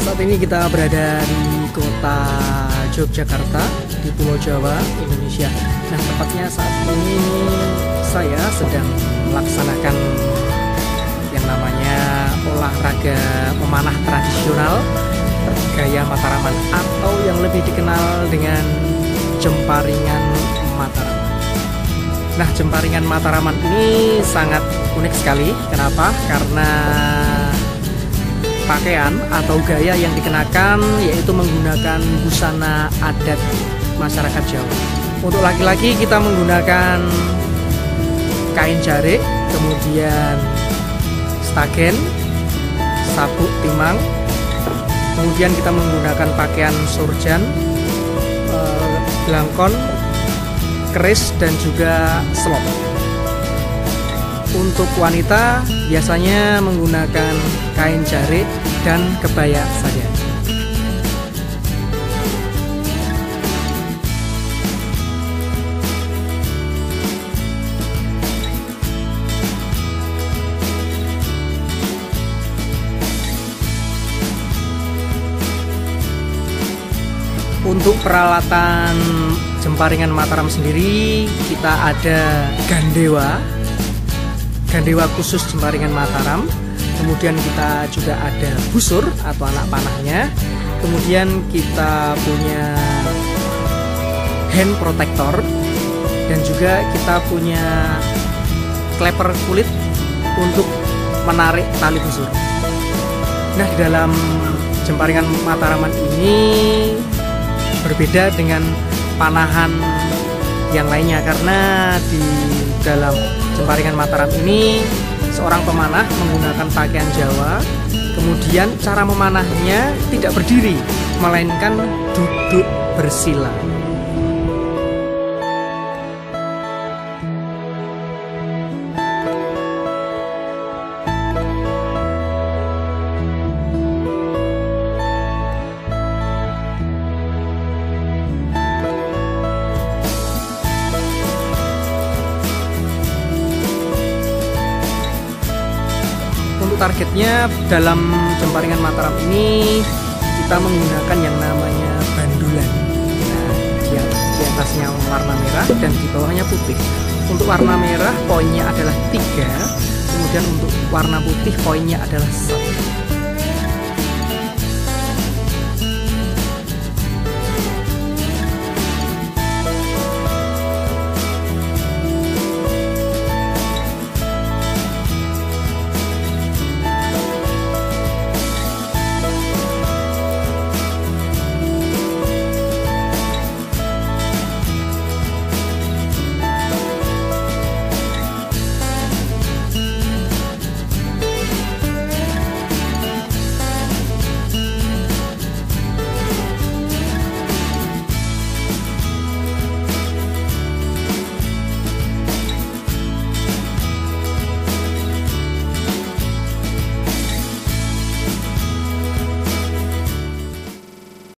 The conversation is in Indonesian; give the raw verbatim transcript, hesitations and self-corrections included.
Saat ini kita berada di kota Yogyakarta di Pulau Jawa, Indonesia. Nah, tepatnya saat ini saya sedang melaksanakan yang namanya olahraga memanah tradisional gaya Mataraman atau yang lebih dikenal dengan jemparingan Mataraman. Nah, jemparingan Mataraman ini sangat unik sekali. Kenapa? Karena pakaian atau gaya yang dikenakan yaitu menggunakan busana adat masyarakat Jawa. Untuk laki-laki kita menggunakan kain jarik, kemudian stagen, sabuk timang, kemudian kita menggunakan pakaian surjan, belangkon, keris, dan juga selop. Untuk wanita biasanya menggunakan kain jarik dan kebaya saja. Untuk peralatan jemparingan Mataram sendiri kita ada gandewa gandewa khusus jemparingan Mataram, kemudian kita juga ada busur atau anak panahnya, kemudian kita punya hand protector, dan juga kita punya kleper kulit untuk menarik tali busur. Nah, di dalam jemparingan Mataraman ini berbeda dengan panahan yang lainnya, karena di dalam jemparingan Mataram ini seorang pemanah menggunakan pakaian Jawa, kemudian cara memanahnya tidak berdiri melainkan duduk bersila. Untuk targetnya dalam jemparingan Mataram ini kita menggunakan yang namanya bandulan. Nah, di, di atasnya warna merah dan di bawahnya putih. Untuk warna merah poinnya adalah tiga, kemudian untuk warna putih poinnya adalah satu.